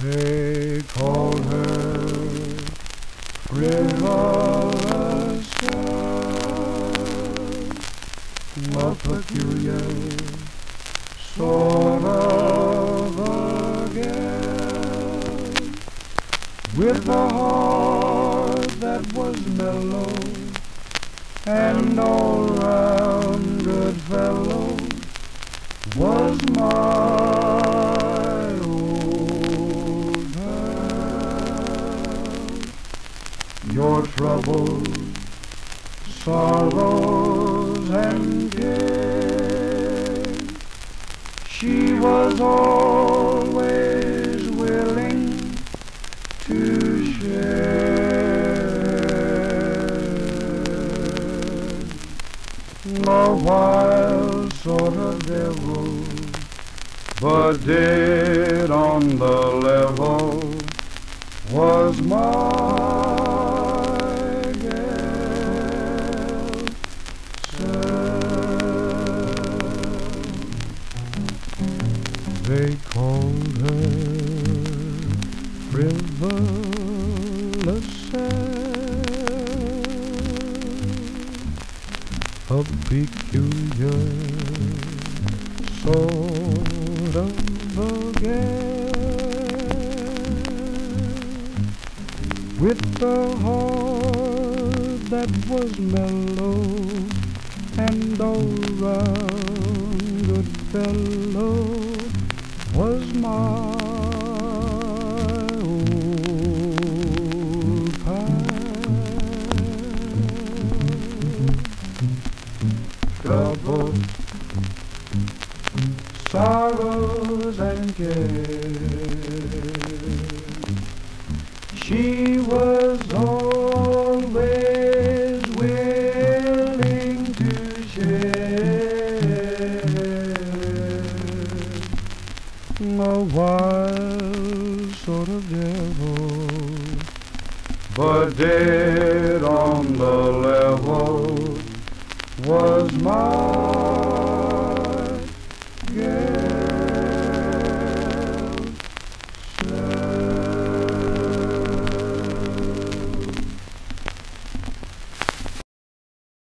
They called her frivolous, a peculiar sort of a girl, with a heart that was mellow and all round good fellow, was my old pal. Your troubles, sorrows and cares, she was always willing to share. A wild sort of devil, but dead on the level, was my Gal Sal. They called her frivolous, a peculiar sort of a girl, with a heart that was mellow and all round good fellow, was my old pal. Troubles, sorrows and cares, she was always willing to share. A wild sort of devil, but dead on the level, was my